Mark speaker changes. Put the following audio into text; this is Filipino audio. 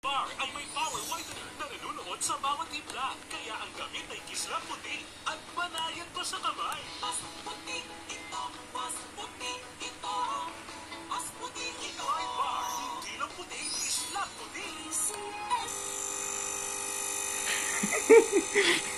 Speaker 1: Bar ay may power whitener na nanunuot sa bawat timpla. Kaya ang gamit ay kislang puti at banayad pa sa kamay. Mas puti ito, mas puti ito, mas puti ito. White Bar, hindi lang puti, kislang puti.